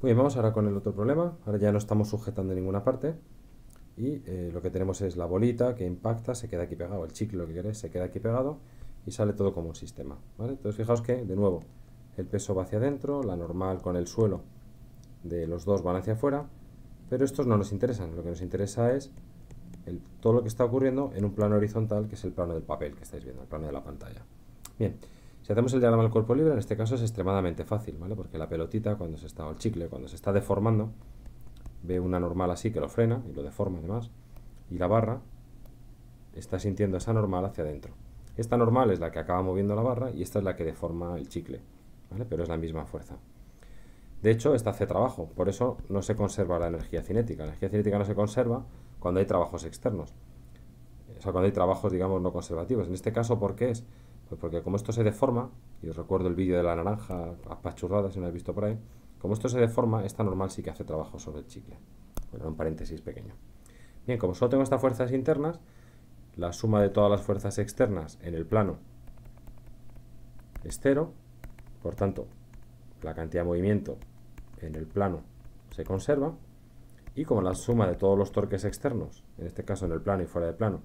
Muy bien, vamos ahora con el otro problema. Ahora ya no estamos sujetando en ninguna parte. Y lo que tenemos es la bolita que impacta, se queda aquí pegado. El chicle, lo que queréis, se queda aquí pegado y sale todo como un sistema. ¿Vale? Entonces fijaos que, de nuevo, el peso va hacia adentro, la normal con el suelo de los dos van hacia afuera. Pero estos no nos interesan. Lo que nos interesa es todo lo que está ocurriendo en un plano horizontal, que es el plano del papel que estáis viendo, el plano de la pantalla. Bien, si hacemos el diagrama del cuerpo libre, en este caso es extremadamente fácil, ¿vale? Porque la pelotita, o el chicle, cuando se está deformando, ve una normal así que lo frena y lo deforma además, y la barra está sintiendo esa normal hacia adentro. Esta normal es la que acaba moviendo la barra y esta es la que deforma el chicle, ¿vale? Pero es la misma fuerza. De hecho, esta hace trabajo, por eso no se conserva la energía cinética. La energía cinética no se conserva cuando hay trabajos externos. O sea, cuando hay trabajos, digamos, no conservativos. En este caso, ¿por qué es? Pues porque como esto se deforma, y os recuerdo el vídeo de la naranja apachurrada, si no lo habéis visto por ahí, como esto se deforma, esta normal sí que hace trabajo sobre el chicle. Bueno, un paréntesis pequeño. Bien, como solo tengo estas fuerzas internas, la suma de todas las fuerzas externas en el plano es cero, por tanto, la cantidad de movimiento en el plano se conserva, y como la suma de todos los torques externos, en este caso en el plano y fuera del plano,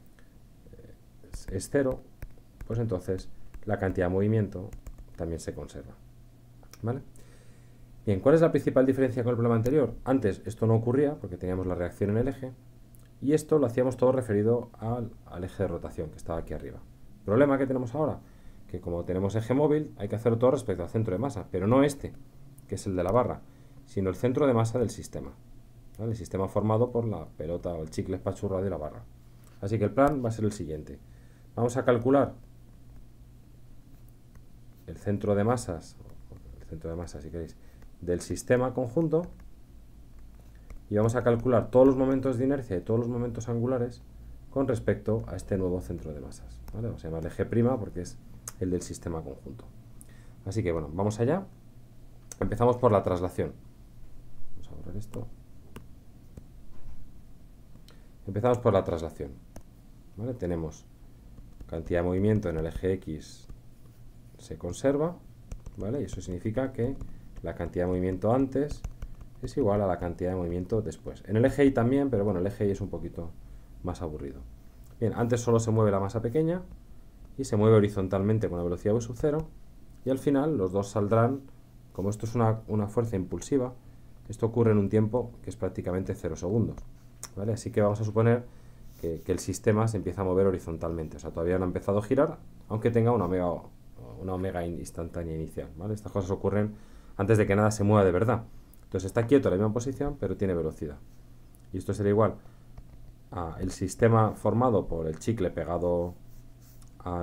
es cero, pues entonces la cantidad de movimiento también se conserva. ¿Vale? Bien, ¿cuál es la principal diferencia con el problema anterior? Antes esto no ocurría porque teníamos la reacción en el eje, y esto lo hacíamos todo referido al eje de rotación que estaba aquí arriba. El problema que tenemos ahora, que como tenemos eje móvil, hay que hacerlo todo respecto al centro de masa, pero no este, que es el de la barra, sino el centro de masa del sistema. ¿Vale? El sistema formado por la pelota o el chicle espachurrado de la barra. Así que el plan va a ser el siguiente. Vamos a calcular el centro de masas, si queréis, del sistema conjunto, y vamos a calcular todos los momentos de inercia y todos los momentos angulares con respecto a este nuevo centro de masas. ¿Vale? Vamos a llamarle G' porque es el del sistema conjunto. Así que bueno, vamos allá. Empezamos por la traslación. Vamos a borrar esto. Empezamos por la traslación. ¿Vale? Tenemos cantidad de movimiento en el eje X se conserva, ¿vale? Y eso significa que la cantidad de movimiento antes es igual a la cantidad de movimiento después. En el eje Y también, pero bueno, el eje Y es un poquito más aburrido. Bien, antes solo se mueve la masa pequeña y se mueve horizontalmente con la velocidad v sub 0, y al final los dos saldrán, como esto es una fuerza impulsiva, esto ocurre en un tiempo que es prácticamente 0 segundos, ¿vale? Así que vamos a suponer que el sistema se empieza a mover horizontalmente, o sea, todavía no ha empezado a girar, aunque tenga una omega instantánea inicial, ¿vale? Estas cosas ocurren antes de que nada se mueva de verdad. Entonces está quieto en la misma posición, pero tiene velocidad. Y esto será igual a el sistema formado por el chicle pegado a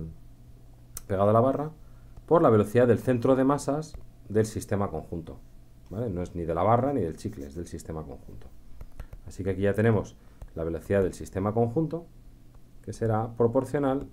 la barra por la velocidad del centro de masas del sistema conjunto, ¿vale? No es ni de la barra ni del chicle, es del sistema conjunto. Así que aquí ya tenemos la velocidad del sistema conjunto, que será proporcional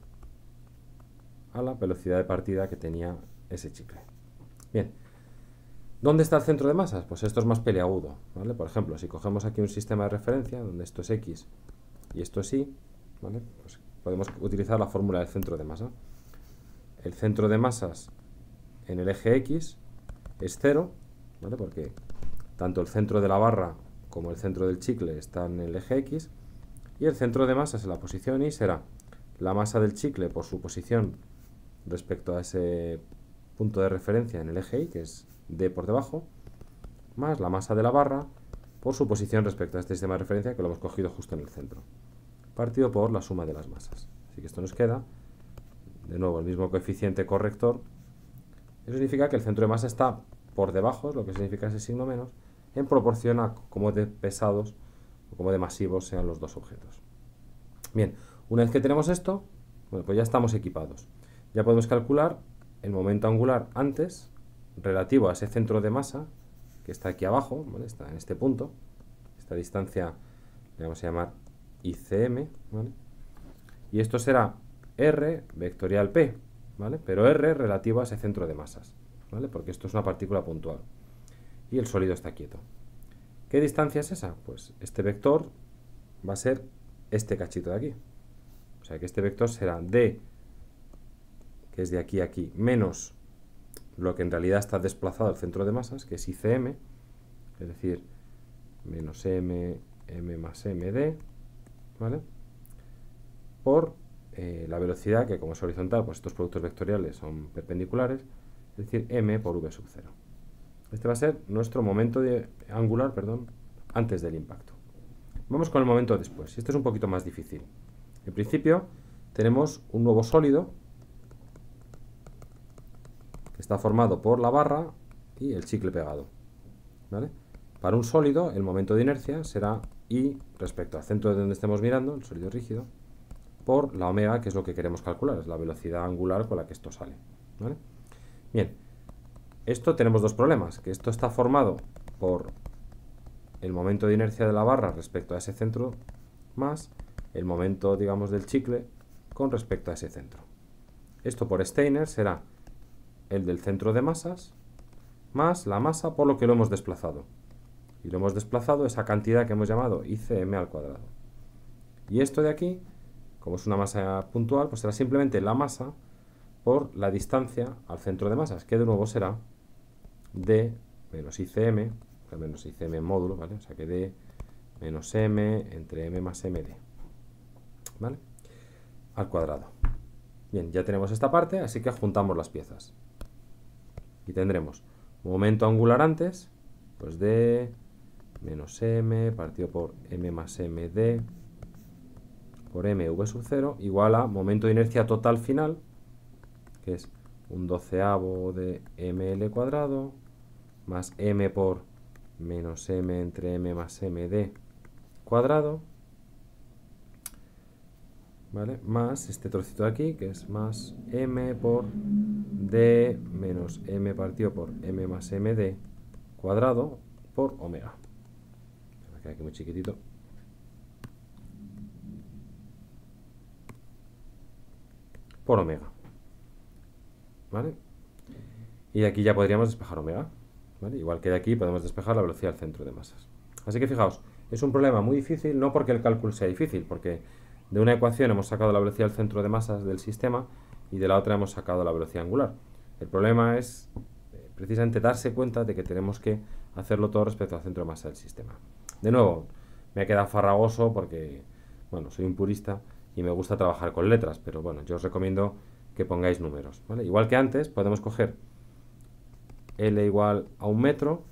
a la velocidad de partida que tenía ese chicle. Bien, ¿dónde está el centro de masas? Pues esto es más peliagudo, ¿vale? Por ejemplo, si cogemos aquí un sistema de referencia donde esto es X y esto es Y, ¿vale? Pues podemos utilizar la fórmula del centro de masa. El centro de masas en el eje X es 0, ¿vale? Porque tanto el centro de la barra como el centro del chicle están en el eje X, y el centro de masas en la posición Y será la masa del chicle por su posición respecto a ese punto de referencia en el eje Y, que es D por debajo, más la masa de la barra por su posición respecto a este sistema de referencia, que lo hemos cogido justo en el centro, partido por la suma de las masas. Así que esto nos queda, de nuevo, el mismo coeficiente corrector. Eso significa que el centro de masa está por debajo, lo que significa ese signo menos, en proporción a cómo de pesados o cómo de masivos sean los dos objetos. Bien, una vez que tenemos esto, bueno, pues ya estamos equipados. Ya podemos calcular el momento angular antes relativo a ese centro de masa que está aquí abajo, ¿vale? Está en este punto. Esta distancia le vamos a llamar ICM, ¿vale? Y esto será R vectorial P, ¿vale? Pero R relativo a ese centro de masas, ¿vale? Porque esto es una partícula puntual y el sólido está quieto. ¿Qué distancia es esa? Pues este vector va a ser este cachito de aquí. O sea que este vector será D, que es de aquí a aquí, menos lo que en realidad está desplazado al centro de masas, que es ICM, es decir, menos m más md, ¿vale? Por la velocidad, que como es horizontal, pues estos productos vectoriales son perpendiculares, es decir, m por v sub 0. Este va a ser nuestro momento angular, antes del impacto. Vamos con el momento después. Este es un poquito más difícil. En principio, tenemos un nuevo sólido que está formado por la barra y el chicle pegado, ¿vale? Para un sólido, el momento de inercia será I respecto al centro de donde estemos mirando, el sólido rígido, por la omega, que es lo que queremos calcular, es la velocidad angular con la que esto sale, ¿vale? Bien, esto tenemos dos problemas, que esto está formado por el momento de inercia de la barra respecto a ese centro más el momento, digamos, del chicle con respecto a ese centro. Esto por Steiner será el del centro de masas más la masa por lo que lo hemos desplazado. Y lo hemos desplazado esa cantidad que hemos llamado ICM al cuadrado. Y esto de aquí, como es una masa puntual, pues será simplemente la masa por la distancia al centro de masas, que de nuevo será D menos ICM, menos ICM en módulo, ¿vale? O sea que D menos M entre M más MD, ¿vale? Al cuadrado. Bien, ya tenemos esta parte, así que juntamos las piezas. Y tendremos momento angular antes, pues D menos M partido por M más MD por MV sub 0 igual a momento de inercia total final, que es un 12avo de ml cuadrado más m por menos m entre m más md cuadrado, ¿vale? Más este trocito de aquí, que es más m por d menos m partido por m más md cuadrado por omega. Me va a quedar aquí muy chiquitito. Por omega, ¿vale? Y de aquí ya podríamos despejar omega, ¿vale? Igual que de aquí podemos despejar la velocidad del centro de masas. Así que fijaos, es un problema muy difícil, no porque el cálculo sea difícil, porque de una ecuación hemos sacado la velocidad del centro de masas del sistema y de la otra hemos sacado la velocidad angular. El problema es precisamente darse cuenta de que tenemos que hacerlo todo respecto al centro de masa del sistema. De nuevo, me ha quedado farragoso porque, bueno, soy un purista y me gusta trabajar con letras, pero bueno, yo os recomiendo que pongáis números, ¿vale? Igual que antes, podemos coger L igual a 1 metro,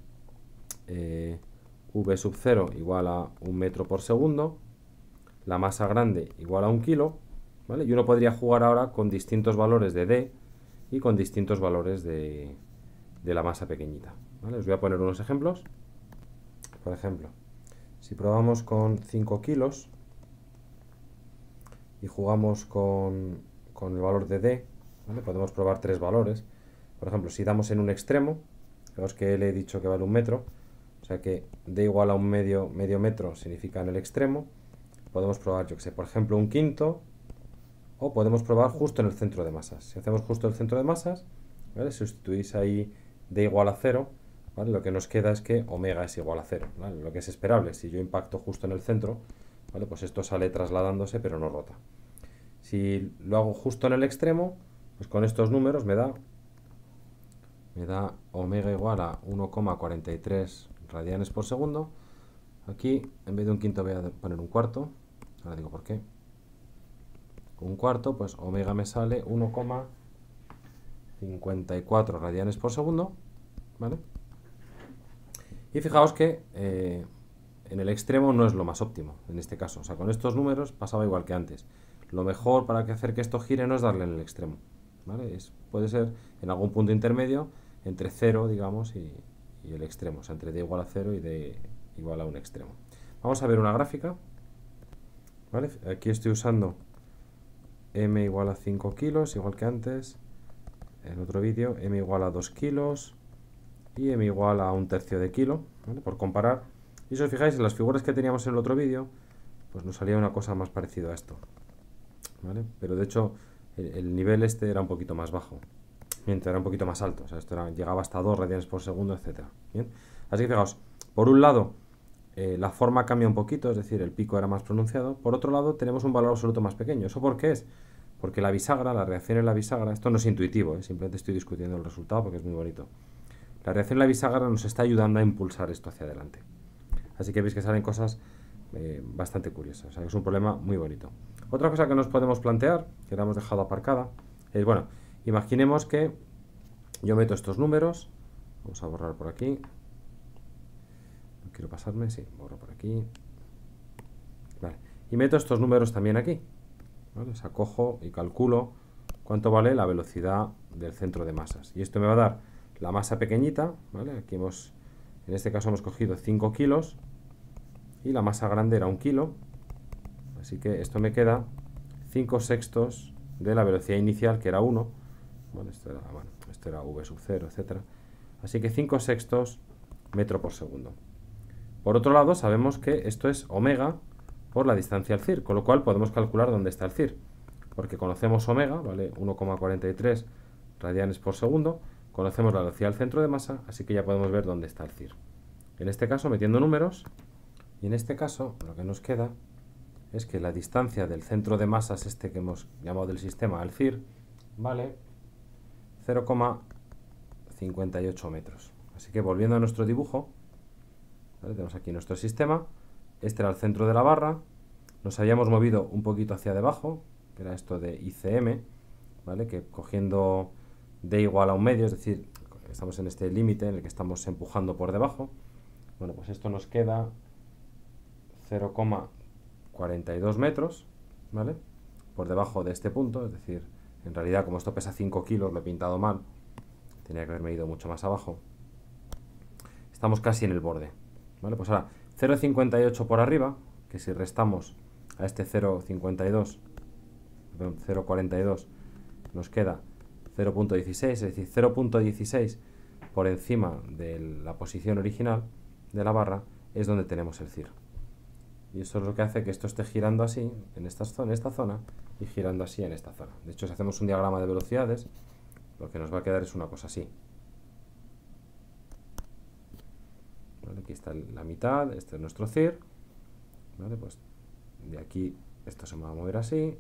V sub 0 igual a 1 metro por segundo, la masa grande igual a 1 kilo, ¿vale? Y uno podría jugar ahora con distintos valores de D y con distintos valores de la masa pequeñita, ¿vale? Os voy a poner unos ejemplos. Por ejemplo, si probamos con 5 kilos y jugamos con el valor de D, ¿vale? Podemos probar tres valores. Por ejemplo, si damos en un extremo, veamos que le he dicho que vale 1 metro, o sea que D igual a un medio metro significa en el extremo. Podemos probar, yo que sé, por ejemplo, un quinto, o podemos probar justo en el centro de masas. Si hacemos justo el centro de masas, ¿vale? Sustituís ahí D igual a 0, ¿vale? Lo que nos queda es que omega es igual a 0, ¿vale? Lo que es esperable. Si yo impacto justo en el centro, ¿vale? Pues esto sale trasladándose, pero no rota. Si lo hago justo en el extremo, pues con estos números me da omega igual a 1,43 radianes por segundo. Aquí, en vez de un quinto, voy a poner un cuarto. Ahora digo por qué. Un cuarto, pues omega me sale 1,54 radianes por segundo, ¿vale? Y fijaos que en el extremo no es lo más óptimo, en este caso. O sea, con estos números pasaba igual que antes. Lo mejor para hacer que esto gire no es darle en el extremo, ¿vale? Puede ser en algún punto intermedio entre 0, digamos, y el extremo. O sea, entre D igual a 0 y D igual a un extremo. Vamos a ver una gráfica, ¿vale? Aquí estoy usando M igual a 5 kilos, igual que antes. En otro vídeo, M igual a 2 kilos y M igual a 1/3 de kilo, ¿vale? Por comparar. Y si os fijáis en las figuras que teníamos en el otro vídeo, pues nos salía una cosa más parecida a esto, ¿vale? Pero de hecho el nivel este era un poquito más bajo, mientras era un poquito más alto, o sea, esto llegaba hasta 2 radianes por segundo, etcétera. Bien, así que fijaos, por un lado la forma cambia un poquito, es decir, el pico era más pronunciado. Por otro lado tenemos un valor absoluto más pequeño. ¿Eso por qué es? porque la bisagra, la reacción en la bisagra, esto no es intuitivo, simplemente estoy discutiendo el resultado porque es muy bonito. La reacción en la bisagra nos está ayudando a impulsar esto hacia adelante. Así que veis que salen cosas bastante curiosas, o sea que es un problema muy bonito. Otra cosa que nos podemos plantear, que la hemos dejado aparcada, es, bueno, imaginemos que yo meto estos números, vamos a borrar por aquí, no quiero pasarme, sí, borro por aquí, vale, y meto estos números también aquí, ¿vale? O sea, cojo y calculo cuánto vale la velocidad del centro de masas, y esto me va a dar la masa pequeñita, ¿vale? Aquí en este caso hemos cogido 5 kilos, y la masa grande era 1 kilo, así que esto me queda 5 sextos de la velocidad inicial, que era 1, bueno, esto era v sub 0, etc. Así que 5 sextos metro por segundo. Por otro lado, sabemos que esto es omega por la distancia al CIR, con lo cual podemos calcular dónde está el CIR, porque conocemos omega, ¿vale? 1,43 radianes por segundo, conocemos la velocidad al centro de masa, así que ya podemos ver dónde está el CIR. En este caso, metiendo números, y en este caso lo que nos queda es que la distancia del centro de masas, este que hemos llamado del sistema, al CIR, vale 0,58 metros. Así que volviendo a nuestro dibujo, ¿vale? Tenemos aquí nuestro sistema, este era el centro de la barra, nos habíamos movido un poquito hacia debajo, que era esto de ICM, ¿vale? Que cogiendo D igual a 1 medio, es decir, estamos en este límite en el que estamos empujando por debajo, bueno, pues esto nos queda 0,42 metros, ¿vale? Por debajo de este punto, es decir, en realidad como esto pesa 5 kilos, lo he pintado mal, tenía que haberme ido mucho más abajo. Estamos casi en el borde, ¿vale? Pues ahora 0,58 por arriba, que si restamos a este 0,42 nos queda 0,16, es decir, 0,16 por encima de la posición original de la barra es donde tenemos el CIR. Y eso es lo que hace que esto esté girando así en esta zona y girando así en esta zona. De hecho, si hacemos un diagrama de velocidades, lo que nos va a quedar es una cosa así. ¿Vale? Aquí está la mitad, este es nuestro CIR. ¿Vale? Pues de aquí esto se va a mover así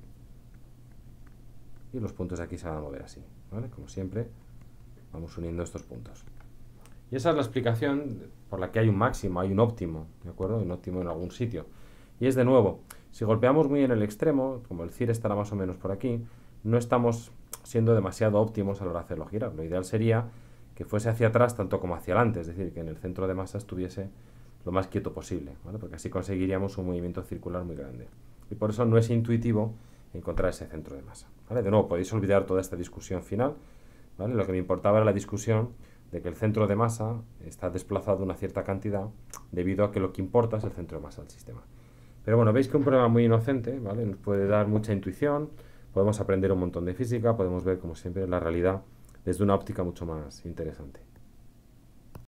y los puntos de aquí se van a mover así. ¿Vale? Como siempre, vamos uniendo estos puntos. Y esa es la explicación por la que hay un máximo, hay un óptimo, ¿de acuerdo? Un óptimo en algún sitio. Y es de nuevo, si golpeamos muy en el extremo, como el CIR estará más o menos por aquí, no estamos siendo demasiado óptimos a la hora de hacerlo girar. Lo ideal sería que fuese hacia atrás tanto como hacia adelante, es decir, que en el centro de masa estuviese lo más quieto posible, ¿vale? Porque así conseguiríamos un movimiento circular muy grande. Y por eso no es intuitivo encontrar ese centro de masa, ¿vale? De nuevo, podéis olvidar toda esta discusión final, ¿vale? Lo que me importaba era la discusión de que el centro de masa está desplazado una cierta cantidad debido a que lo que importa es el centro de masa del sistema. Pero bueno, veis que un problema muy inocente, ¿vale? Nos puede dar mucha intuición, podemos aprender un montón de física, podemos ver, como siempre, la realidad desde una óptica mucho más interesante.